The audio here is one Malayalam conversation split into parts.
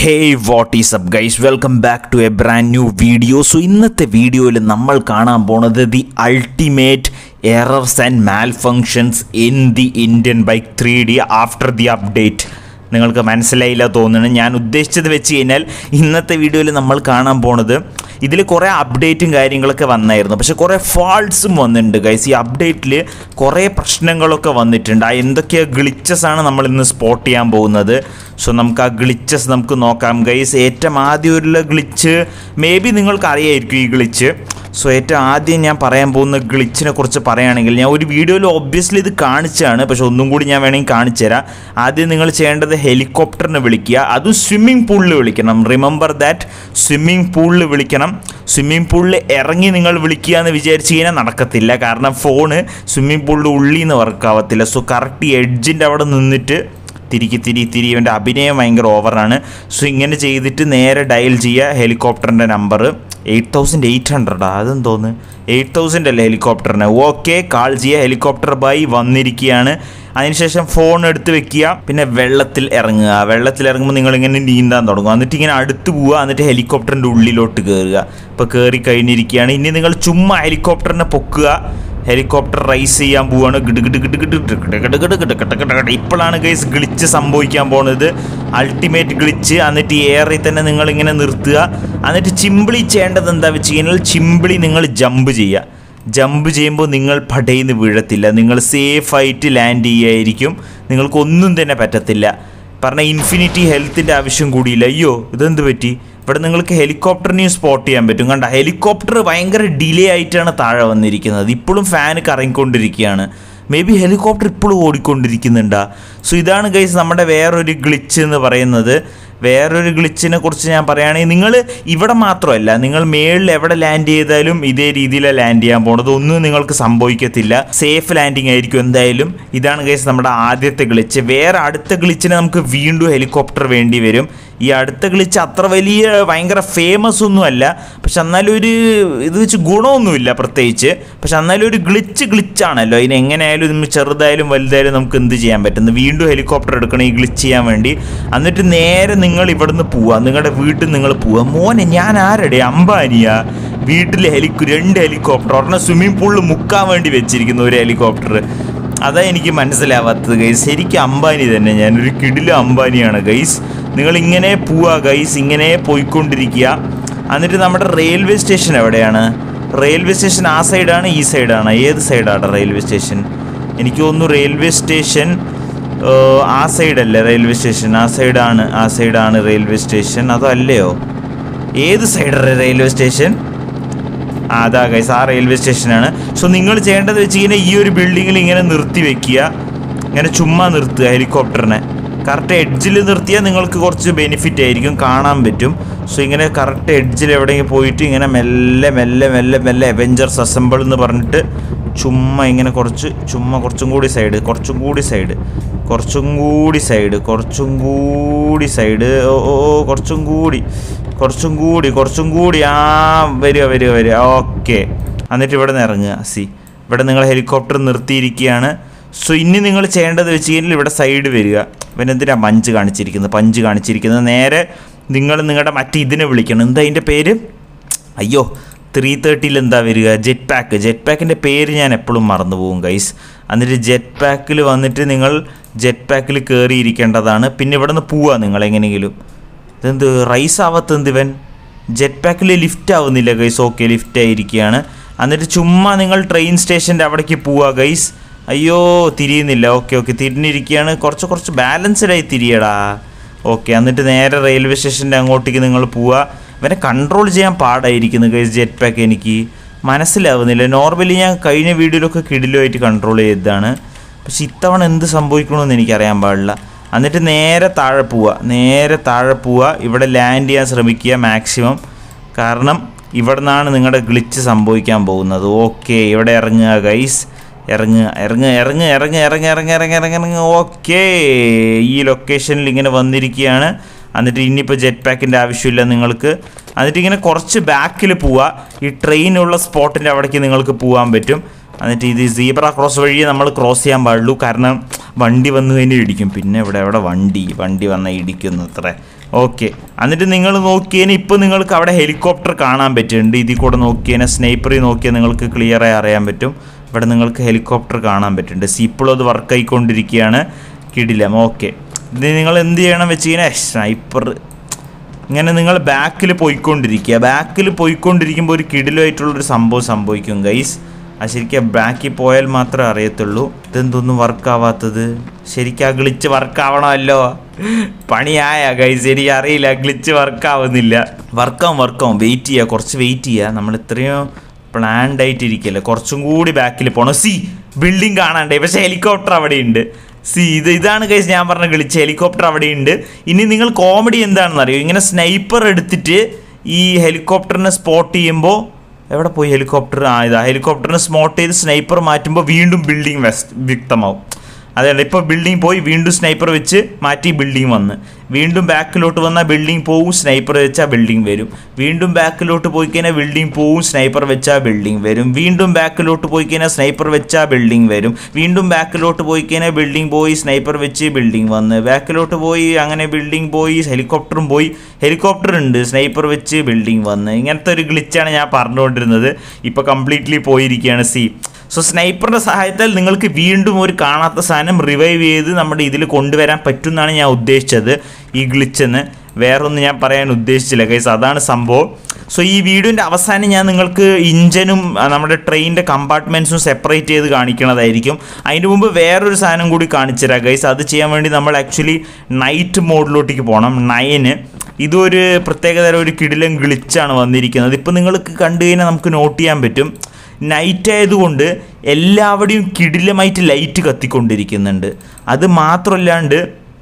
Hey, what is up guys? Welcome back to a brand new video. So ഇന്നത്തെ വീഡിയോയിൽ നമ്മൾ കാണാൻ പോണത് the ultimate errors and malfunctions in the Indian Bike 3D after the update. നിങ്ങൾക്ക് മനസ്സിലായില്ല തോന്നുന്നു. ഞാൻ ഉദ്ദേശിച്ചത് വെച്ച് കഴിഞ്ഞാൽ ഇന്നത്തെ വീഡിയോയിൽ നമ്മൾ കാണാൻ പോണത് ഇതിൽ കുറേ അപ്ഡേറ്റും കാര്യങ്ങളൊക്കെ വന്നായിരുന്നു, പക്ഷെ കുറേ ഫാൾട്സും വന്നിട്ടുണ്ട് ഗൈസ്. ഈ അപ്ഡേറ്റിൽ കുറേ പ്രശ്നങ്ങളൊക്കെ വന്നിട്ടുണ്ട്. ആ എന്തൊക്കെ ഗ്ലിച്ചസ് ആണ് നമ്മൾ ഇന്ന് സ്പോട്ട് ചെയ്യാൻ പോകുന്നത്. സോ നമുക്ക് ആ ഗ്ലിച്ചസ് നമുക്ക് നോക്കാം ഗൈസ്. ഏറ്റവും ആദ്യമുള്ള ഗ്ലിച്ച് മേ ബി നിങ്ങൾക്ക് അറിയായിരിക്കും ഈ ഗ്ലിച്ച്. സോ ഏറ്റവും ആദ്യം ഞാൻ പറയാൻ പോകുന്ന ഗ്ലിച്ചിനെ കുറിച്ച് പറയുകയാണെങ്കിൽ, ഞാൻ ഒരു വീഡിയോയിൽ ഒബ്വിയസ്ലി ഇത് കാണിച്ചാണ്, പക്ഷെ ഒന്നും കൂടി ഞാൻ വേണമെങ്കിൽ കാണിച്ചു തരാം. ആദ്യം നിങ്ങൾ ചെയ്യേണ്ടത് ഹെലികോപ്റ്ററിനെ വിളിക്കുക, അതും സ്വിമ്മിംഗ് പൂളിൽ വിളിക്കണം. റിമെമ്പർ ദാറ്റ്, സ്വിമ്മിംഗ് പൂളിൽ വിളിക്കണം. സ്വിമ്മിംഗ് പൂളിൽ ഇറങ്ങി നിങ്ങൾ വിളിക്കുക എന്ന് വിചാരിച്ച് കഴിഞ്ഞാൽ നടക്കത്തില്ല, കാരണം ഫോണ് സ്വിമ്മിംഗ് പൂളിൻ്റെ ഉള്ളിൽ നിന്ന് വർക്കാവത്തില്ല. സോ കറക്റ്റ് എഡ്ജിൻ്റെ അവിടെ നിന്നിട്ട് തിരി ഇവൻ്റെ അഭിനയം ഭയങ്കര ഓവറാണ്. സോ ഇങ്ങനെ ചെയ്തിട്ട് നേരെ ഡയൽ ചെയ്യുക ഹെലികോപ്റ്ററിൻ്റെ നമ്പർ 8800. അതെന്ന് തോന്നുന്നു 8000 അല്ലേ ഹെലികോപ്റ്ററിന്. ഓക്കെ, കാൾ ചെയ്യുക. ഹെലികോപ്റ്റർ ബൈ വന്നിരിക്കുകയാണ്. അതിനുശേഷം ഫോൺ എടുത്ത് വെക്കുക, പിന്നെ വെള്ളത്തിൽ ഇറങ്ങുക. വെള്ളത്തിൽ ഇറങ്ങുമ്പോൾ നിങ്ങളിങ്ങനെ നീന്താൻ തുടങ്ങും. എന്നിട്ട് ഇങ്ങനെ അടുത്ത് പോവുക, എന്നിട്ട് ഹെലികോപ്റ്ററിൻ്റെ ഉള്ളിലോട്ട് കയറുക. ഇപ്പോൾ കയറി കഴിഞ്ഞിരിക്കുകയാണ്. ഇനി നിങ്ങൾ ചുമ്മാ ഹെലികോപ്റ്ററിനെ പൊക്കുക. ഹെലികോപ്റ്റർ റൈസ് ചെയ്യാൻ പോവാണ്. ഇപ്പോഴാണ് ഗൈസ് ഗ്ലിച്ച് സംഭവിക്കാൻ പോകുന്നത്, അൾട്ടിമേറ്റ് ഗ്ലിച്ച്. എന്നിട്ട് എയറിൽ തന്നെ നിങ്ങളിങ്ങനെ നിർത്തുക. എന്നിട്ട് ചിമ്പിളി ചെയ്യേണ്ടത് എന്താ വെച്ച് കഴിഞ്ഞാൽ, ചിമ്പിളി നിങ്ങൾ ജമ്പ് ചെയ്യുക. ജമ്പ് ചെയ്യുമ്പോൾ നിങ്ങൾ പടയിന്ന് വീഴത്തില്ല, നിങ്ങൾ സേഫായിട്ട് ലാൻഡ് ചെയ്യുമായിരിക്കും. നിങ്ങൾക്കൊന്നും തന്നെ പറ്റത്തില്ല. പറഞ്ഞാൽ ഇൻഫിനിറ്റി ഹെൽത്തിൻ്റെ ആവശ്യം കൂടിയില്ല. അയ്യോ, ഇതെന്ത് പറ്റി? ഇവിടെ നിങ്ങൾക്ക് ഹെലികോപ്റ്ററിനെയും സ്പോട്ട് ചെയ്യാൻ പറ്റും. കണ്ട, ഹെലികോപ്റ്റർ ഭയങ്കര ഡിലേ ആയിട്ടാണ് താഴെ വന്നിരിക്കുന്നത്. ഇപ്പോഴും ഫാന് കറങ്ങിക്കൊണ്ടിരിക്കുകയാണ്. മേ ബി ഹെലികോപ്റ്റർ ഇപ്പോഴും ഓടിക്കൊണ്ടിരിക്കുന്നുണ്ടാ. സോ ഇതാണ് ഗൈസ് നമ്മുടെ വേറൊരു ഗ്ലിച്ച് എന്ന് പറയുന്നത്. വേറൊരു ഗ്ലിച്ചിനെ കുറിച്ച് ഞാൻ പറയുകയാണെങ്കിൽ, നിങ്ങൾ ഇവിടെ മാത്രമല്ല, നിങ്ങൾ മേളിൽ എവിടെ ലാൻഡ് ചെയ്താലും ഇതേ രീതിയിലാണ് ലാൻഡ് ചെയ്യാൻ പോകുന്നത്. ഒന്നും നിങ്ങൾക്ക് സംഭവിക്കത്തില്ല, സേഫ് ലാൻഡിങ് ആയിരിക്കും എന്തായാലും. ഇതാണ് ഗൈസ് നമ്മുടെ ആദ്യത്തെ ഗ്ലിച്ച്. വേറെ അടുത്ത ഗ്ലിച്ചിന് നമുക്ക് വീണ്ടും ഹെലികോപ്റ്റർ വേണ്ടി വരും. ഈ അടുത്ത ഗ്ലിച്ച് അത്ര വലിയ ഭയങ്കര ഫേമസ് ഒന്നും അല്ല, പക്ഷെ എന്നാലും ഒരു ഇത് വെച്ച് ഗുണമൊന്നുമില്ല പ്രത്യേകിച്ച്. പക്ഷെ എന്നാലും ഒരു ഗ്ലിച്ചാണല്ലോ, ഇതിന് എങ്ങനെയായാലും ചെറുതായാലും വലുതായാലും നമുക്ക് എന്ത് ചെയ്യാൻ പറ്റുന്നു. വീണ്ടും ഹെലികോപ്റ്റർ എടുക്കണം ഈ ഗ്ലിച്ച് ചെയ്യാൻ വേണ്ടി. എന്നിട്ട് നേരെ നിങ്ങൾ ഇവിടുന്ന് പോവുക, നിങ്ങളുടെ വീട്ടിൽ നിങ്ങൾ പോവുക. മോനെ, ഞാൻ ആരുടെ അംബാനിയാ? വീട്ടിൽ 2 ഹെലികോപ്റ്റർ, ഒരെണ്ണം സ്വിമ്മിംഗ് പൂളിൽ മുക്കാൻ വേണ്ടി വെച്ചിരിക്കുന്ന ഒരു ഹെലികോപ്റ്റർ. അതാ എനിക്ക് മനസ്സിലാവാത്തത് ഗൈസ്. ശരിക്കും അംബാനി തന്നെ, ഞാനൊരു കിടില അംബാനിയാണ് ഗൈസ്. നിങ്ങളിങ്ങനെ പോവുക ഗൈസ്, ഇങ്ങനെ പോയിക്കൊണ്ടിരിക്കുക. എന്നിട്ട് നമ്മുടെ റെയിൽവേ സ്റ്റേഷൻ എവിടെയാണ്? റെയിൽവേ സ്റ്റേഷൻ ആ സൈഡാണ് ഈ സൈഡാണ്? ഏത് സൈഡാണ് റെയിൽവേ സ്റ്റേഷൻ? എനിക്ക് തോന്നുന്നു റെയിൽവേ സ്റ്റേഷൻ ആ സൈഡല്ലേ റെയിൽവേ സ്റ്റേഷൻ? ആ സൈഡാണ് റെയിൽവേ സ്റ്റേഷൻ. അതോ അല്ലയോ? ഏത് സൈഡാണ് റെയിൽവേ സ്റ്റേഷൻ? അതാ ഗൈസ്, ആ റെയിൽവേ സ്റ്റേഷനാണ്. സോ നിങ്ങൾ ചെയ്യേണ്ടത് വെച്ച് കഴിഞ്ഞാൽ ഈ ഒരു ബിൽഡിങ്ങിൽ ഇങ്ങനെ നിർത്തി വെക്കുക. ഇങ്ങനെ ചുമ്മാ നിർത്തുക ഹെലികോപ്റ്ററിനെ. കറക്റ്റ് എഡ്ജിൽ നിർത്തിയാൽ നിങ്ങൾക്ക് കുറച്ച് ബെനിഫിറ്റ് ആയിരിക്കും, കാണാൻ പറ്റും. സോ ഇങ്ങനെ കറക്റ്റ് എഡ്ജിൽ എവിടെയെങ്കിലും പോയിട്ട് ഇങ്ങനെ മെല്ലെ അവെഞ്ചേഴ്സ് അസംബിൾ എന്ന് പറഞ്ഞിട്ട് ചുമ്മാ ഇങ്ങനെ കുറച്ചും കൂടി സൈഡ്. വരിക. ഓക്കെ, എന്നിട്ട് ഇവിടെ നിന്ന് ഇറങ്ങുക. ഇവിടെ നിങ്ങൾ ഹെലികോപ്റ്റർ നിർത്തിയിരിക്കുകയാണ്. സോ ഇനി നിങ്ങൾ ചെയ്യേണ്ടത് വെച്ച് കഴിഞ്ഞാൽ ഇവിടെ സൈഡ് വരിക. പിന്നെ എന്തിനാ പഞ്ച് കാണിച്ചിരിക്കുന്നത്? നേരെ നിങ്ങൾ നിങ്ങളുടെ മറ്റേ ഇതിനെ വിളിക്കണം. എന്താ അതിൻ്റെ പേര്? അയ്യോ, 330 എന്താ വരിക? ജെറ്റ് പാക്കിൻ്റെ പേര് ഞാൻ എപ്പോഴും മറന്നു പോകും ഗൈസ്. എന്നിട്ട് ജെറ്റ് പാക്കിൽ വന്നിട്ട് നിങ്ങൾ ജെറ്റ് പാക്കിൽ കയറിയിരിക്കേണ്ടതാണ്. പിന്നെ ഇവിടെ നിന്ന് പോവുക നിങ്ങൾ എങ്ങനെയെങ്കിലും. ഇതെന്ത് റൈസ് ആവാത്തെന്ത് ഇവൻ? ജെറ്റ് പാക്കിൽ ലിഫ്റ്റ് ആവുന്നില്ല ഗൈസ്. ഓക്കെ, ലിഫ്റ്റ് ആയിരിക്കുകയാണ്. എന്നിട്ട് ചുമ്മാ നിങ്ങൾ ട്രെയിൻ സ്റ്റേഷൻ്റെ അവിടേക്ക് പോവുക ഗൈസ്. അയ്യോ, തിരിയുന്നില്ല. ഓക്കെ, തിരിഞ്ഞിരിക്കുകയാണ്. കുറച്ച് ബാലൻസ്ഡായി തിരിയടാ. ഓക്കെ, എന്നിട്ട് നേരെ റെയിൽവേ സ്റ്റേഷൻ്റെ അങ്ങോട്ടേക്ക് നിങ്ങൾ പോവുക. ഇവനെ കൺട്രോൾ ചെയ്യാൻ പാടായിരിക്കുന്നു ഗൈസ് ജെറ്റ് പാക്ക്. എനിക്ക് മനസ്സിലാവുന്നില്ല. നോർമലി ഞാൻ കഴിഞ്ഞ വീഡിയോയിലൊക്കെ കിടിലുമായിട്ട് കൺട്രോൾ ചെയ്തതാണ്, പക്ഷെ ഇത്തവണ എന്ത് സംഭവിക്കണമെന്ന് എനിക്കറിയാൻ പാടില്ല. എന്നിട്ട് നേരെ താഴെ പോവുക. ഇവിടെ ലാൻഡ് ചെയ്യാൻ ശ്രമിക്കുക മാക്സിമം, കാരണം ഇവിടെ നിന്നാണ് നിങ്ങളുടെ ഗ്ലിച്ച് സംഭവിക്കാൻ പോകുന്നത്. ഓക്കെ, ഇവിടെ ഇറങ്ങുക ഗൈസ്. ഇറങ്ങ്. ഓക്കെ, ഈ ലൊക്കേഷനിൽ ഇങ്ങനെ വന്നിരിക്കുകയാണ്. എന്നിട്ട് ഇനിയിപ്പോൾ ജെറ്റ് പാക്കിൻ്റെ ആവശ്യമില്ല നിങ്ങൾക്ക്. എന്നിട്ട് ഇങ്ങനെ കുറച്ച് ബാക്കിൽ പോവുക. ഈ ട്രെയിനുള്ള സ്പോട്ടിൻ്റെ അവിടേക്ക് നിങ്ങൾക്ക് പോകാൻ പറ്റും. എന്നിട്ട് ഇത് സീബ്ര ക്രോസ് വഴി നമ്മൾ ക്രോസ് ചെയ്യാൻ പാടുള്ളൂ, കാരണം വണ്ടി വന്നു കഴിഞ്ഞാൽ ഇടിക്കും. പിന്നെ ഇവിടെ വണ്ടി വന്നാൽ ഇടിക്കുന്നു അത്രേ. ഓക്കെ. എന്നിട്ട് നിങ്ങൾ നോക്കിയതിന് ഇപ്പോൾ നിങ്ങൾക്ക് അവിടെ ഹെലികോപ്റ്റർ കാണാൻ പറ്റുന്നുണ്ട്. ഇതിൽ കൂടെ നോക്കിയതിനെ സ്നൈപ്പറിൽ നോക്കിയാൽ നിങ്ങൾക്ക് ക്ലിയറായി അറിയാൻ പറ്റും. ഇവിടെ നിങ്ങൾക്ക് ഹെലികോപ്റ്റർ കാണാൻ പറ്റുന്നുണ്ട്. ഇപ്പോഴും അത് വർക്ക് ആയിക്കൊണ്ടിരിക്കുകയാണ്. കിടിലം. ഓക്കെ. ഇത് നിങ്ങൾ എന്ത് ചെയ്യണം വെച്ച് കഴിഞ്ഞാൽ സ്നൈപ്പർ ഇങ്ങനെ നിങ്ങൾ ബാക്കിൽ പോയിക്കൊണ്ടിരിക്കുക. ബാക്കിൽ പോയിക്കൊണ്ടിരിക്കുമ്പോൾ ഒരു കിടിലുമായിട്ടുള്ളൊരു സംഭവം സംഭവിക്കും ഗൈസ്. അത് ശരിക്കും ബാക്കിൽ പോയാൽ മാത്രമേ അറിയത്തുള്ളൂ. ഇതെന്തൊന്നും വർക്കാവാത്തത്? ശരിക്കും ആ ഗ്ലിച്ച് വർക്കാവണമല്ലോ. പണിയായ ഗൈസ്, എനിക്ക് അറിയില്ല. ഗ്ലിച്ച് വർക്കാവുന്നില്ല. വർക്കാവും. വെയിറ്റ് ചെയ്യുക, കുറച്ച് വെയിറ്റ് ചെയ്യുക. നമ്മൾ ഇത്രയും പ്ലാൻഡ് ആയിട്ടിരിക്കല്ലേ. കുറച്ചും കൂടി ബാക്കിൽ പോകണം. ബിൽഡിംഗ് കാണാണ്ടേ, പക്ഷേ ഹെലികോപ്റ്റർ അവിടെ ഉണ്ട്. ഇതാണ് ഗൈസ് ഞാൻ പറഞ്ഞ ഗ്ലിച്ച്. ഹെലികോപ്റ്റർ അവിടെ ഉണ്ട്. ഇനി നിങ്ങൾ കോമഡി എന്താണെന്ന് അറിയോ? ഇങ്ങനെ സ്നൈപ്പർ എടുത്തിട്ട് ഈ ഹെലികോപ്റ്ററിനെ സ്പോട്ട് ചെയ്യുമ്പോൾ എവിടെ പോയി ഹെലികോപ്റ്റർ? ഇതാ ഹെലികോപ്റ്ററിനെ സ്പോട്ട് ചെയ്ത് സ്നൈപ്പർ മാറ്റുമ്പോൾ വീണ്ടും ബിൽഡിംഗ് വ്യക്തമാവും. അതായത് ഇപ്പോൾ ബിൽഡിംഗ് പോയി, വീണ്ടും സ്നൈപ്പർ വെച്ച് മാറ്റി ബിൽഡിംഗ് വന്ന്, വീണ്ടും ബാക്കിലോട്ട് വന്നാൽ ബിൽഡിംഗ് പോവും, സ്നൈപ്പർ വെച്ചാൽ ബിൽഡിംഗ് വരും. വീണ്ടും ബാക്കിലോട്ട് പോയി കഴിഞ്ഞാൽ ബിൽഡിംഗ് പോവും, സ്നൈപ്പർ വെച്ചാൽ ബിൽഡിംഗ് വരും. വീണ്ടും ബാക്കിലോട്ട് പോയി കഴിഞ്ഞാൽ സ്നൈപ്പർ വെച്ചാൽ ബിൽഡിംഗ് വരും. വീണ്ടും ബാക്കിലോട്ട് പോയി കഴിഞ്ഞാൽ ബിൽഡിംഗ് പോയി, സ്നൈപ്പർ വെച്ച് ബിൽഡിംഗ് വന്ന്, ബാക്കിലോട്ട് പോയി, അങ്ങനെ ബിൽഡിംഗ് പോയി, ഹെലികോപ്റ്ററും പോയി, ഹെലികോപ്റ്റർ ഉണ്ട്, സ്നൈപ്പർ വെച്ച് ബിൽഡിംഗ് വന്ന്. ഇങ്ങനത്തെ ഒരു ഗ്ലിച്ചാണ് ഞാൻ പറഞ്ഞുകൊണ്ടിരുന്നത്. ഇപ്പോൾ കംപ്ലീറ്റ്ലി പോയിരിക്കുകയാണ്. സോ സ്നൈപ്പറിൻ്റെ സഹായത്താൽ നിങ്ങൾക്ക് വീണ്ടും ഒരു കാണാത്ത സാധനം റിവൈവ് ചെയ്ത് നമ്മുടെ ഇതിൽ കൊണ്ടുവരാൻ പറ്റുമെന്നാണ് ഞാൻ ഉദ്ദേശിച്ചത്. ഈ ഗ്ലിച്ചെന്ന് വേറൊന്നും ഞാൻ പറയാൻ ഉദ്ദേശിച്ചില്ല ഗൈസ്. അതാണ് സംഭവം. സോ ഈ വീഡിയോൻ്റെ അവസാനം ഞാൻ നിങ്ങൾക്ക് ഇഞ്ചനും നമ്മുടെ ട്രെയിനിൻ്റെ കമ്പാർട്ട്മെൻറ്റ്സും സെപ്പറേറ്റ് ചെയ്ത് കാണിക്കണതായിരിക്കും. അതിന് മുമ്പ് വേറൊരു സാധനം കൂടി കാണിച്ചു തരാം ഗൈസ്. അത് ചെയ്യാൻ വേണ്ടി നമ്മൾ ആക്ച്വലി നൈറ്റ് മോഡിലോട്ടേക്ക് പോകണം. 9 ഇതൊരു പ്രത്യേകതരം ഒരു കിടിലൻ ഗ്ലിച്ചാണ് വന്നിരിക്കുന്നത്. ഇപ്പോൾ നിങ്ങൾക്ക് കണ്ടു കഴിഞ്ഞാൽ നമുക്ക് നോട്ട് ചെയ്യാൻ പറ്റും. നൈറ്റ് ആയതുകൊണ്ട് എല്ലാവരുടെയും കിടിലമായിട്ട് ലൈറ്റ് കത്തിക്കൊണ്ടിരിക്കുന്നുണ്ട്. അത് മാത്രമല്ലാണ്ട്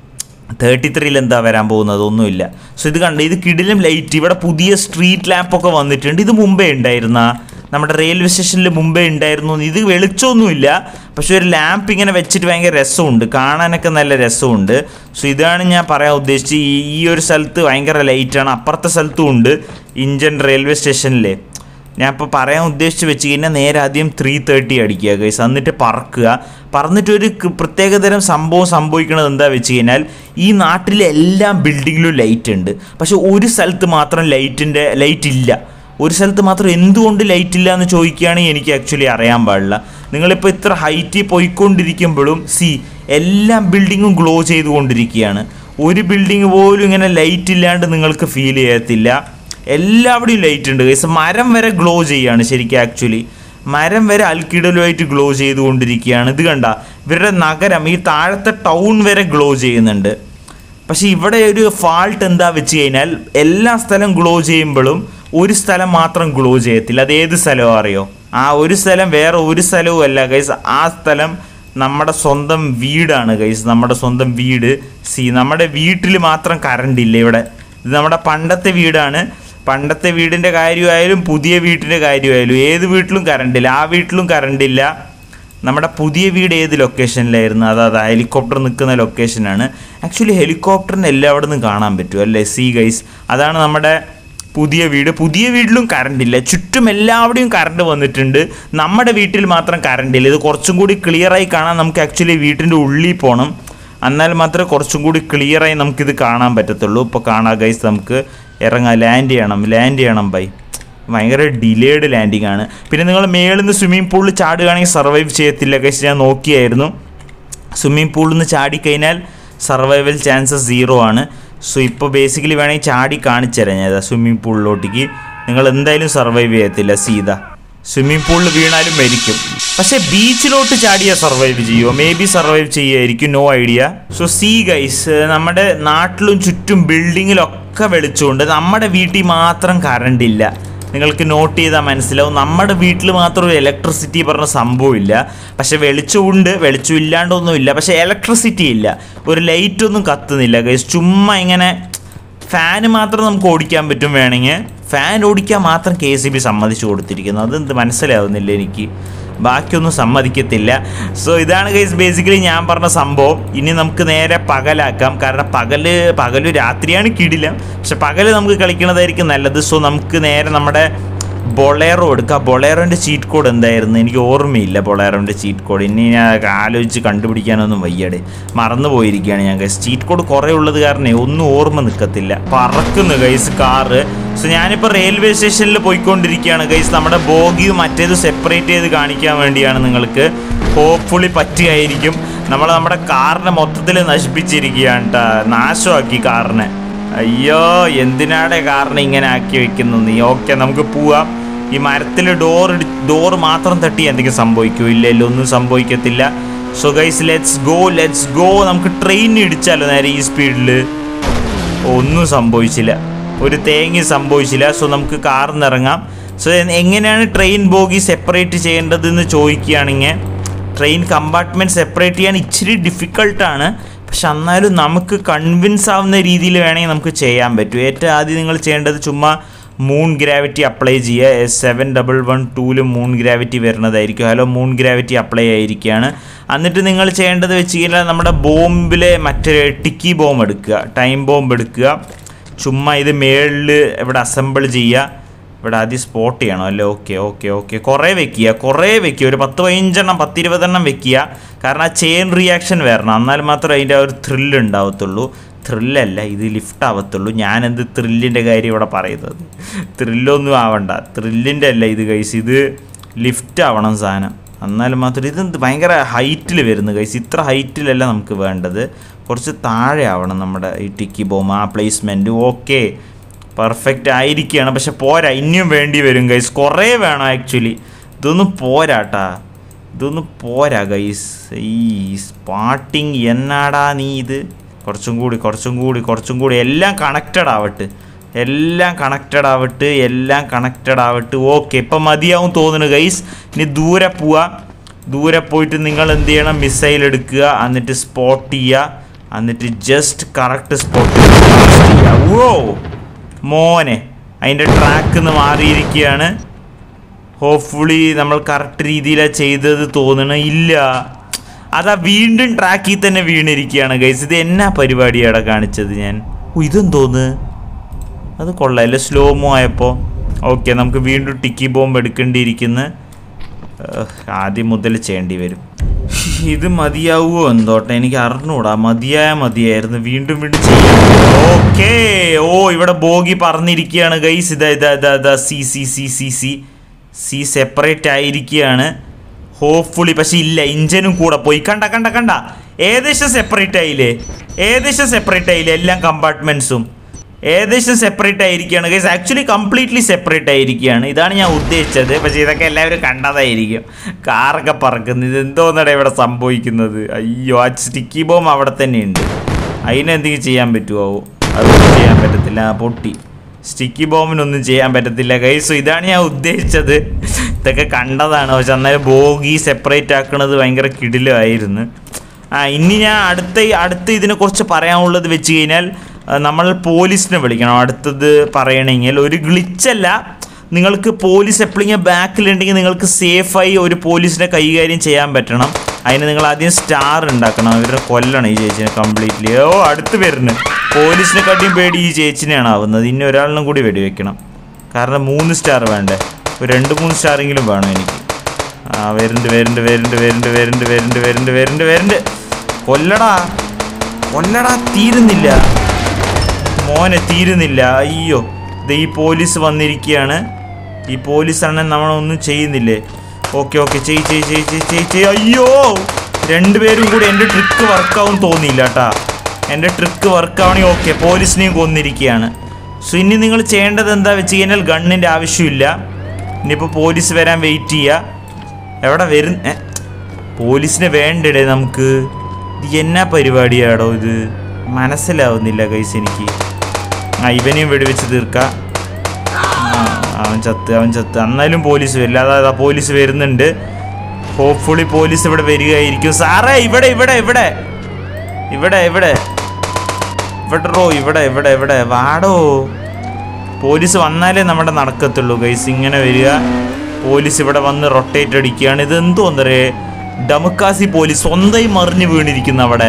33-ൽ എന്താ വരാൻ പോകുന്നത്? ഒന്നുമില്ല. സോ ഇത് കണ്ട്, ഇത് കിടിലം ലൈറ്റ്. ഇവിടെ പുതിയ സ്ട്രീറ്റ് ലാമ്പൊക്കെ വന്നിട്ടുണ്ട്. ഇത് മുമ്പേ ഉണ്ടായിരുന്ന നമ്മുടെ റെയിൽവേ സ്റ്റേഷനിൽ മുമ്പേ ഉണ്ടായിരുന്നു. ഇത് വെളിച്ചമൊന്നുമില്ല, പക്ഷെ ഒരു ലാമ്പ് ഇങ്ങനെ വെച്ചിട്ട് ഭയങ്കര രസമുണ്ട്, കാണാനൊക്കെ നല്ല രസമുണ്ട്. സോ ഇതാണ് ഞാൻ പറയാൻ ഉദ്ദേശിച്ചത്. ഈ ഒരു സ്ഥലത്ത് ഭയങ്കര ലൈറ്റാണ്. അപ്പുറത്തെ സ്ഥലത്തും ഉണ്ട്, ഇന്ത്യൻ റെയിൽവേ സ്റ്റേഷനിലെ. ഞാൻ ഇപ്പോൾ പറയാൻ ഉദ്ദേശിച്ച് വെച്ച് കഴിഞ്ഞാൽ നേരെ ആദ്യം 3:30 അടിക്കുക ഗൈസ്, എന്നിട്ട് പറക്കുക. പറന്നിട്ടൊരു പ്രത്യേകതരം സംഭവം സംഭവിക്കുന്നത് എന്താ വെച്ച് കഴിഞ്ഞാൽ, ഈ നാട്ടിലെ എല്ലാ ബിൽഡിങ്ങിലും ലൈറ്റ് ഉണ്ട്, പക്ഷെ ഒരു സ്ഥലത്ത് മാത്രം ലൈറ്റ് ഇല്ല. ഒരു സ്ഥലത്ത് മാത്രം എന്തുകൊണ്ട് ലൈറ്റ് ഇല്ല എന്ന് ചോദിക്കുകയാണെങ്കിൽ എനിക്ക് ആക്ച്വലി അറിയാൻ പാടില്ല. നിങ്ങളിപ്പോൾ ഇത്ര ഹൈറ്റിൽ പോയിക്കൊണ്ടിരിക്കുമ്പോഴും എല്ലാ ബിൽഡിങ്ങും ഗ്ലോ ചെയ്തുകൊണ്ടിരിക്കുകയാണ്. ഒരു ബിൽഡിങ് പോലും ഇങ്ങനെ ലൈറ്റ് ഇല്ലാണ്ട് നിങ്ങൾക്ക് ഫീൽ ചെയ്യത്തില്ല. എല്ലാവിടെയും ലൈറ്റ് ഉണ്ട് ഗൈസ്. മരം വരെ ഗ്ലോ ചെയ്യാണ് ശരിക്കും. ആക്ച്വലി മരം വരെ അൽക്കിടലുമായിട്ട് ഗ്ലോ ചെയ്തുകൊണ്ടിരിക്കുകയാണ്. ഇത് കണ്ട, ഇവരുടെ നഗരം, ഈ താഴത്തെ ടൗൺ വരെ ഗ്ലോ ചെയ്യുന്നുണ്ട്. പക്ഷേ ഇവിടെ ഒരു ഫാൾട്ട് എന്താ വെച്ച് കഴിഞ്ഞാൽ, എല്ലാ സ്ഥലം ഗ്ലോ ചെയ്യുമ്പോഴും ഒരു സ്ഥലം മാത്രം ഗ്ലോ ചെയ്യത്തില്ല. അത് ഏത് സ്ഥലമോ അറിയോ? ആ ഒരു സ്ഥലം വേറെ ഒരു സ്ഥലവും അല്ല ഗൈസ്. ആ സ്ഥലം നമ്മുടെ സ്വന്തം വീടാണ് ഗൈസ്. നമ്മുടെ സ്വന്തം വീട്. നമ്മുടെ വീട്ടിൽ മാത്രം കറണ്ട് ഇല്ല ഇവിടെ. ഇത് നമ്മുടെ പണ്ടത്തെ വീടാണ്. പണ്ടത്തെ വീടിൻ്റെ കാര്യമായാലും പുതിയ വീട്ടിൻ്റെ കാര്യമായാലും ഏത് വീട്ടിലും കറണ്ടില്ല. ആ വീട്ടിലും കറണ്ടില്ല. നമ്മുടെ പുതിയ വീട് ഏത് ലൊക്കേഷനിലായിരുന്നു? അതാ ഹെലികോപ്റ്റർ നിൽക്കുന്ന ലൊക്കേഷനാണ്. ആക്ച്വലി ഹെലികോപ്റ്ററിന് എല്ലായിടത്തും കാണാൻ പറ്റും അല്ലേ? ഗൈസ്, അതാണ് നമ്മുടെ പുതിയ വീട്. പുതിയ വീട്ടിലും കറണ്ടില്ല. ചുറ്റും എല്ലാവിടെയും കറണ്ട് വന്നിട്ടുണ്ട്. നമ്മുടെ വീട്ടിൽ മാത്രം കറണ്ടില്ല. ഇത് കുറച്ചും കൂടി ക്ലിയറായി കാണാൻ നമുക്ക് ആക്ച്വലി വീട്ടിൻ്റെ ഉള്ളിൽ പോകണം. എന്നാൽ മാത്രമേ കുറച്ചും കൂടി ക്ലിയറായി നമുക്കിത് കാണാൻ പറ്റത്തുള്ളൂ. ഇപ്പോൾ കാണാം ഗൈസ്, നമുക്ക് ഇറങ്ങാം, ലാൻഡ് ചെയ്യണം ബൈ. ഭയങ്കര ഡിലേഡ് ലാൻഡിങ് ആണ്. പിന്നെ നിങ്ങൾ മേളിൽ നിന്ന് സ്വിമ്മിംഗ് പൂളിൽ ചാടുകയാണെങ്കിൽ സർവൈവ് ചെയ്യത്തില്ല ഗൈസ്. ഞാൻ നോക്കിയായിരുന്നു, സ്വിമ്മിംഗ് പൂളിൽ നിന്ന് ചാടിക്കഴിഞ്ഞാൽ സർവൈവൽ ചാൻസസ് 0 ആണ്. സോ ഇപ്പോൾ ബേസിക്കലി വേണമെങ്കിൽ ചാടി കാണിച്ചു തരാം ഞാൻ. സ്വിമ്മിംഗ് പൂളിലോട്ടേക്ക് നിങ്ങൾ എന്തായാലും സർവൈവ് ചെയ്യത്തില്ല. സ്വിമ്മിംഗ് പൂളിൽ വീണാലും മരിക്കും. പക്ഷേ ബീച്ചിലോട്ട് ചാടിയാൽ സർവൈവ് ചെയ്യുമോ? മേ ബി സർവൈവ് ചെയ്യുമായിരിക്കും, നോ ഐഡിയ. സോ ഗൈസ്, നമ്മുടെ നാട്ടിലും ചുറ്റും ബിൽഡിങ്ങിലൊക്കെ വെളിച്ചമുണ്ട്. നമ്മുടെ വീട്ടിൽ മാത്രം കറണ്ട് ഇല്ല. നിങ്ങൾക്ക് നോട്ട് ചെയ്താൽ മനസ്സിലാവും. നമ്മുടെ വീട്ടിൽ മാത്രം ഒരു ഇലക്ട്രിസിറ്റി പറഞ്ഞ സംഭവമില്ല. പക്ഷേ വെളിച്ചമുണ്ട്, വെളിച്ചം ഇല്ലാണ്ടൊന്നുമില്ല. പക്ഷേ ഇലക്ട്രിസിറ്റി ഇല്ല. ഒരു ലൈറ്റൊന്നും കത്തുന്നില്ല ഗൈസ്. ചുമ്മാ ഇങ്ങനെ ഫാന് മാത്രം നമുക്ക് ഓടിക്കാൻ പറ്റും. വേണമെങ്കിൽ ഫാൻ ഓടിക്കാൻ മാത്രം KCB സമ്മതിച്ചു കൊടുത്തിരിക്കുന്നു. അതെന്ത് മനസ്സിലാവുന്നില്ല എനിക്ക്. ബാക്കിയൊന്നും സമ്മതിക്കത്തില്ല. സോ ഇതാണ് ഗൈസ് ബേസിക്കലി ഞാൻ പറഞ്ഞ സംഭവം. ഇനി നമുക്ക് നേരെ പകലാക്കാം. കാരണം പകല് രാത്രിയാണ് കിടിലം, പക്ഷെ പകല് നമുക്ക് കളിക്കുന്നതായിരിക്കും നല്ലത്. സോ നമുക്ക് നേരെ നമ്മുടെ ബൊളേറോ എടുക്കുക. ബൊളേറോൻ്റെ ചീറ്റ് കോഡ് എന്തായിരുന്നു എനിക്ക് ഓർമ്മയില്ല. ബൊളേറോൻ്റെ ചീറ്റ് കോഡ് ഇനി ഞാൻ ആലോചിച്ച് കണ്ടുപിടിക്കാനൊന്നും വയ്യടെ, മറന്നു പോയിരിക്കുകയാണ് ഞാൻ ഗൈസ്. ചീറ്റ് കോഡ് കുറേ ഉള്ളത് കാരണം ഒന്നും ഓർമ്മ നിൽക്കത്തില്ല. പറക്കുന്നു ഗൈസ് കാറ്. സോ ഞാനിപ്പോൾ റെയിൽവേ സ്റ്റേഷനിൽ പോയിക്കൊണ്ടിരിക്കുകയാണ് ഗൈസ്. നമ്മുടെ ബോഗിയും മറ്റേത് സെപ്പറേറ്റ് ചെയ്ത് കാണിക്കാൻ വേണ്ടിയാണ്. നിങ്ങൾക്ക് ഹോപ്പ്ഫുള്ളി പറ്റുകയായിരിക്കും. നമ്മുടെ കാറിനെ മൊത്തത്തിൽ നശിപ്പിച്ചിരിക്കുകയാണ് കേട്ടോ, നാശമാക്കി കാറിനെ. അയ്യോ എന്തിനാടെ കാറിനെ ഇങ്ങനെ ആക്കി വെക്കുന്നു നീ. ഓക്കെ നമുക്ക് പോവാം. ഈ മരത്തിൽ ഡോർ മാത്രം തട്ടി എന്തെങ്കിലും സംഭവിക്കുമോ? ഇല്ല ഒന്നും സംഭവിക്കത്തില്ല. So guys let's go. നമുക്ക് ട്രെയിൻ ഇടിച്ചാലോ നേരെ ഈ സ്പീഡിൽ? ഒന്നും സംഭവിച്ചില്ല, ഒരു തേങ്ങ സംഭവിച്ചില്ല. സോ നമുക്ക് കാറിൽ നിന്ന് ഇറങ്ങാം. സോ എങ്ങനെയാണ് ട്രെയിൻ ബോഗി സെപ്പറേറ്റ് ചെയ്യേണ്ടതെന്ന് ചോദിക്കുകയാണെങ്കിൽ, ട്രെയിൻ കമ്പാർട്ട്മെൻറ്റ് സെപ്പറേറ്റ് ചെയ്യാൻ ഇച്ചിരി ഡിഫിക്കൾട്ടാണ്. പക്ഷെ എന്നാലും നമുക്ക് കൺവിൻസ് ആവുന്ന രീതിയിൽ വേണമെങ്കിൽ നമുക്ക് ചെയ്യാൻ പറ്റും. ഏറ്റവും ആദ്യം നിങ്ങൾ ചെയ്യേണ്ടത് ചുമ്മാ മൂൺ ഗ്രാവിറ്റി അപ്ലൈ ചെയ്യുക. 7112 മൂൺ ഗ്രാവിറ്റി വരുന്നതായിരിക്കും. ഹലോ മൂൺ ഗ്രാവിറ്റി അപ്ലൈ ആയിരിക്കുകയാണ്. എന്നിട്ട് നിങ്ങൾ ചെയ്യേണ്ടത് വെച്ച് കഴിഞ്ഞാൽ നമ്മുടെ ബോംബിലെ മറ്റേ ടിക്കി ബോംബ് എടുക്കുക, ടൈം ബോംബ് എടുക്കുക. ചുമ്മാ ഇത് മേളിൽ ഇവിടെ അസംബിൾ ചെയ്യുക. ഇവിടെ ആദ്യം സ്പോട്ട് ചെയ്യണം അല്ലേ? ഓക്കെ കുറേ വെക്കുക, ഒരു 10-15 10-20 വെക്കുക. കാരണം ആ ചെയിൻ റിയാക്ഷൻ വരണം, എന്നാൽ മാത്രമേ അതിൻ്റെ ആ ഒരു ത്രില്ല് ഉണ്ടാവത്തുള്ളൂ. ത്രില്ലല്ല, ഇത് ലിഫ്റ്റ് ആവത്തുള്ളൂ. ഞാനെന്ത് ത്രില്ലിൻ്റെ കാര്യം ഇവിടെ പറയുന്നത്? ത്രില്ലൊന്നും ആവണ്ട, ത്രില്ലിൻ്റെ അല്ല ഇത് ഗൈസ്, ഇത് ലിഫ്റ്റ് ആവണം സാധനം. എന്നാലും മാത്രം ഇത് ഭയങ്കര ഹൈറ്റിൽ വരുന്നു ഗൈസ്. ഇത്ര ഹൈറ്റിലല്ല നമുക്ക് വേണ്ടത്, കുറച്ച് താഴെ ആവണം നമ്മുടെ ഈ ടിക്കി ബോംബ്. ആ പ്ലേസ്മെൻറ്റ് ഓക്കെ പെർഫെക്റ്റ് ആയിരിക്കുകയാണ്. പക്ഷെ പോരാ, ഇനിയും വേണ്ടി വരും ഗൈസ്, കുറേ വേണം ആക്ച്വലി. ഇതൊന്നും പോരാ ഗൈസ്. ഈ സ്പാട്ടിങ് എന്നാടാ നീ ഇത്? കുറച്ചും കൂടി എല്ലാം കണക്റ്റഡ് ആവട്ടെ. ഓക്കെ ഇപ്പം മതിയാവും തോന്നുന്നു ഗൈസ്. ഇനി ദൂരെ പോയിട്ട് നിങ്ങൾ എന്ത് ചെയ്യണം? മിസൈൽ എടുക്കുക, എന്നിട്ട് സ്പോട്ട് ചെയ്യുക, എന്നിട്ട് ജസ്റ്റ് കറക്റ്റ് സ്പോട്ട് ചെയ്യുക. ഓ മോനെ, അതിൻ്റെ ട്രാക്ക് നിന്ന് മാറിയിരിക്കുകയാണ്. ഹോപ്പ്ഫുള്ളി നമ്മൾ കറക്റ്റ് രീതിയിലാണ് ചെയ്തത് തോന്നണം. ഇല്ല, അതാ വീണ്ടും ട്രാക്കിൽ തന്നെ വീണിരിക്കുകയാണ് ഗൈസ്. ഇത് എന്നാ പരിപാടിയാണ് കാണിച്ചത് ഞാൻ? ഇതെന്തോന്ന്? അത് കൊള്ളാമല്ലേ, സ്ലോമോ ആയപ്പോൾ. ഓക്കെ നമുക്ക് വീണ്ടും ടിക്കി ബോംബ് എടുക്കേണ്ടിയിരിക്കുന്നു. ആദ്യം മുതൽ ചെയ്യേണ്ടി വരും. ഇത് മതിയാവുമോ എന്തോട്ടെ, എനിക്ക് അറിഞ്ഞൂടാ. മതിയായിരുന്നു, വീണ്ടും ചെയ്യാം. ഓക്കെ ഇവിടെ ബോഗി പറഞ്ഞിരിക്കുകയാണ് ഗൈസ്. ഇതാ സി സെപ്പറേറ്റ് ആയിരിക്കുകയാണ് ഹോപ്പ്ഫുള്ളി. പക്ഷെ ഇല്ല, ഇഞ്ചനും കൂടെ പോയി. കണ്ട ഏകദേശം സെപ്പറേറ്റ് ആയില്ലേ? എല്ലാം കമ്പാർട്ട്മെൻറ്റ്സും ഏകദേശം സെപ്പറേറ്റ് ആയിരിക്കുകയാണ് ഗൈസ്. ആക്ച്വലി കംപ്ലീറ്റ്ലി സെപ്പറേറ്റ് ആയിരിക്കുകയാണ്. ഇതാണ് ഞാൻ ഉദ്ദേശിച്ചത്. പക്ഷേ ഇതൊക്കെ എല്ലാവരും കണ്ടതായിരിക്കും. കാറൊക്കെ പറക്കുന്നത്. ഇതെന്തോന്നട ഇവിടെ സംഭവിക്കുന്നത്? അയ്യോ, ആ സ്റ്റിക്കി ബോംബ് അവിടെ തന്നെയുണ്ട്. അതിനെന്തെങ്കിലും ചെയ്യാൻ പറ്റുമോ? അതൊന്നും ചെയ്യാൻ പറ്റത്തില്ല, പൊട്ടി. സ്റ്റിക്കി ബോംബിനൊന്നും ചെയ്യാൻ പറ്റത്തില്ല ഗൈസ്. ഇതാണ് ഞാൻ ഉദ്ദേശിച്ചത്. ഇതൊക്കെ കണ്ടതാണ്. പക്ഷെ അന്നേരം ബോഗി സെപ്പറേറ്റ് ആക്കുന്നത് ഭയങ്കര കിടിലമായിരുന്നു. ഇനി ഞാൻ അടുത്ത ഇതിനെക്കുറിച്ച് പറയാനുള്ളത് വെച്ച് കഴിഞ്ഞാൽ, നമ്മൾ പോലീസിനെ വിളിക്കണം. അടുത്തത് പറയണമെങ്കിൽ ഒരു ഗ്ലിച്ചല്ല, നിങ്ങൾക്ക് പോലീസ് എപ്പോഴെങ്കിലും ബാക്കിലുണ്ടെങ്കിൽ നിങ്ങൾക്ക് സേഫായി ഒരു പോലീസിനെ കൈകാര്യം ചെയ്യാൻ പറ്റണം. അതിന് നിങ്ങൾ ആദ്യം സ്റ്റാർ ഉണ്ടാക്കണം. ഇവരുടെ കൊല്ലണം ഈ ചേച്ചിനെ കംപ്ലീറ്റ്ലി. അടുത്ത് വരുന്നു. പോലീസിനെക്കാട്ടിയും പേടി ഈ ചേച്ചിനെയാണ് ആവുന്നത്. ഇനി ഒരാളിനും കൂടി വെടിവെക്കണം. കാരണം 3 സ്റ്റാർ വേണ്ടേ? ഒരു 2-3 സ്റ്റാറെങ്കിലും വേണം എനിക്ക്. വരുന്നുണ്ട്. കൊല്ലടാ, തീരുന്നില്ല മോനെ, തീരുന്നില്ല. അയ്യോ, ഇത് ഈ പോലീസ് വന്നിരിക്കുകയാണ്. ഈ പോലീസാണെങ്കിൽ നമ്മളൊന്നും ചെയ്യുന്നില്ലേ? ഓക്കെ ചെയ്. അയ്യോ, രണ്ടുപേരും കൂടി എൻ്റെ ട്രിക്ക് വർക്കാവും തോന്നിയില്ല കേട്ടാ. എൻ്റെ ട്രിക്ക് വർക്കാവണമെങ്കിൽ ഓക്കെ. പോലീസിനെയും കൊന്നിരിക്കുകയാണ്. സോ ഇനി നിങ്ങൾ ചെയ്യേണ്ടത് എന്താ വെച്ച് കഴിഞ്ഞാൽ, ഗണ്ണിൻ്റെ ആവശ്യമില്ല. ഇനിയിപ്പോൾ പോലീസ് വരാൻ വെയിറ്റ് ചെയ്യുക. എവിടെ വരും? പോലീസിനെ വേണ്ടടേ നമുക്ക്. ഇത് എന്നാ പരിപാടിയാടോ ഇത്? മനസ്സിലാവുന്നില്ല ഗൈസ് എനിക്ക്. ഇവനെയും വെടിവെച്ച് തീർക്കാം. അവൻ ചത്ത്. എന്നാലും പോലീസ് വരില്ല. അതായത് പോലീസ് വരുന്നുണ്ട്. ഹോപ്പ്ഫുള്ളി പോലീസ് ഇവിടെ വരികയായിരിക്കും. സാറേ ഇവിടെ വാടോ. പോലീസ് വന്നാലേ നമ്മുടെ നടക്കത്തുള്ളൂ ഗൈസ്. ഇങ്ങനെ വരിക. പോലീസ് ഇവിടെ വന്ന് റൊട്ടേറ്റ് അടിക്കുകയാണ്. ഇത് എന്തോന്നറേ, ഡമുക്കാസി പോലീസ് സ്വന്തമായി മറിഞ്ഞ് വീണിരിക്കുന്നു അവിടെ.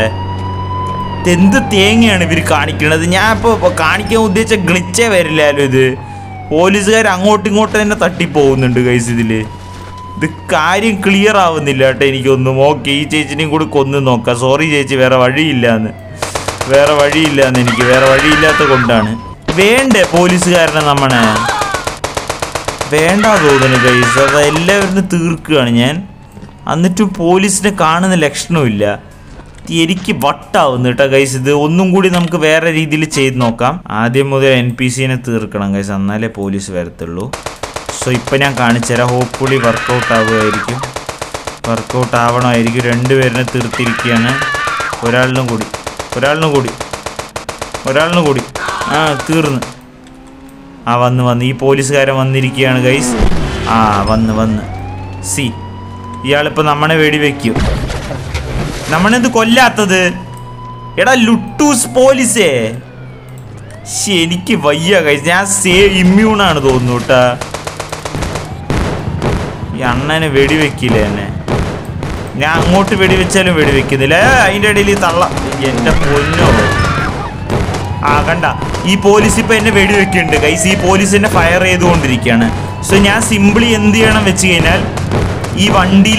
എന്ത് തേങ്ങയാണ് ഇവർ കാണിക്കണത്? ഞാൻ ഇപ്പോൾ കാണിക്കാൻ ഉദ്ദേശിച്ച ഗ്ലിച്ചേ വരില്ലല്ലോ ഇത്. പോലീസുകാർ അങ്ങോട്ടും ഇങ്ങോട്ടും തന്നെ തട്ടിപ്പോകുന്നുണ്ട് ഗൈസ്. ഇത് കാര്യം ക്ലിയർ ആവുന്നില്ല കേട്ടോ എനിക്കൊന്നും. ഓക്കെ, ഈ ചേച്ചിനെയും കൂടി കൊന്നു നോക്കാം. സോറി ചേച്ചി, വേറെ വഴിയില്ലാന്ന് എനിക്ക്. വേറെ വഴിയില്ലാത്ത കൊണ്ടാണ്. വേണ്ടേ പോലീസുകാരനെ നമ്മളെ? വേണ്ടാ തോന്നുന്നു ഗൈസ്. അത് എല്ലാവരും തീർക്കുകയാണ് ഞാൻ. എന്നിട്ടും പോലീസിനെ കാണുന്ന ലക്ഷണമില്ല. എനിക്ക് വട്ടാവുന്നു കേട്ടോ ഗൈസ്. ഇത് ഒന്നും കൂടി നമുക്ക് വേറെ രീതിയിൽ ചെയ്ത് നോക്കാം. ആദ്യം മുതൽ NPCനെ തീർക്കണം ഗൈസ്, എന്നാലേ പോലീസ് വരത്തുള്ളൂ. സോ ഇപ്പം ഞാൻ കാണിച്ചുതരാം. ഹോപ്പ്ഫുള്ളി വർക്കൗട്ട് ആവുമായിരിക്കും. വർക്കൗട്ട് ആവണമായിരിക്കും. രണ്ടുപേരിനെ തീർത്തിരിക്കുകയാണ്. ഒരാളിനും കൂടി. ആ, തീർന്ന്. ആ, വന്ന് ഈ പോലീസുകാരൻ വന്നിരിക്കുകയാണ് ഗൈസ്. ആ, വന്ന് സി ഇയാളിപ്പോൾ നമ്മളെ വെടിവെക്കും. നമ്മളെന്ത് കൊല്ലാത്തത്? എടാ ലുട്ടൂസ് പോലീസേ, എനിക്ക് വയ്യ ഗൈസ്. ഞാൻ ഇമ്മ്യൂണാണ് തോന്നുന്നു കേട്ടാ. ഈ അണ്ണനെ വെടിവെക്കില്ല എന്നെ. ഞാൻ അങ്ങോട്ട് വെടിവെച്ചാലും വെടിവെക്കുന്നില്ല. അതിൻ്റെ ഇടയിൽ തള്ള. എൻ്റെ പൊന്നോ. ആ, കണ്ട, ഈ പോലീസ് ഇപ്പം എന്നെ വെടിവെക്കുന്നുണ്ട് ഗൈസ്. ഈ പോലീസ് എന്നെ ഫയർ ചെയ്തുകൊണ്ടിരിക്കുകയാണ്. സോ ഞാൻ സിംപിളി എന്ത് ചെയ്യണം വെച്ച് കഴിഞ്ഞാൽ ഈ വണ്ടിയിൽ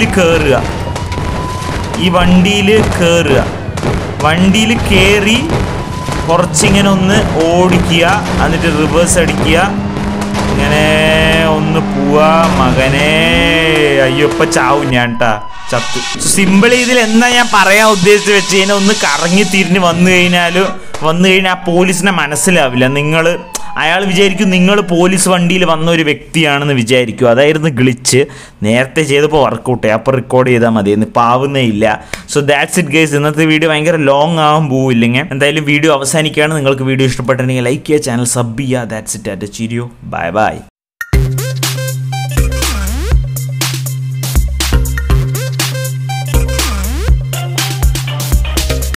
കയറി കുറച്ചിങ്ങനെ ഒന്ന് ഓടിക്കുക, എന്നിട്ട് റിവേഴ്സ് അടിക്കുക. ഇങ്ങനെ ഒന്ന് പോവാ മകനെ. അയ്യോ, ഇപ്പം ചാവും ഞാൻ ട്ടാ, ചത്തു. സിമ്പിളി ഇതിൽ എന്താ ഞാൻ പറയാൻ ഉദ്ദേശിച്ച് വെച്ച് കഴിഞ്ഞാൽ ഒന്ന് കറങ്ങി തിരിഞ്ഞ് വന്നു കഴിഞ്ഞാൽ ആ പോലീസിനെ മനസ്സിലാവില്ല. അയാൾ വിചാരിക്കും നിങ്ങൾ പോലീസ് വണ്ടിയിൽ വന്ന ഒരു വ്യക്തിയാണെന്ന് വിചാരിക്കും. അതായിരുന്നു ഗ്ലിച്ച്. നേരത്തെ ചെയ്തപ്പോൾ വർക്കൗട്ട് അപ്പോൾ റെക്കോർഡ് ചെയ്താൽ മതി. ഇപ്പം ആവുന്നേ ഇല്ല. So that's it guys. ഇന്നത്തെ വീഡിയോ ഭയങ്കര ലോങ് ആവാൻ പോവില്ലെങ്കിൽ എന്തായാലും വീഡിയോ അവസാനിക്കുകയാണ്. നിങ്ങൾക്ക് വീഡിയോ ഇഷ്ടപ്പെട്ടിട്ടുണ്ടെങ്കിൽ ലൈക്ക് ചെയ്യുക, ചാനൽ സബ് ചെയ്യുക. That's it. At cheerio. By.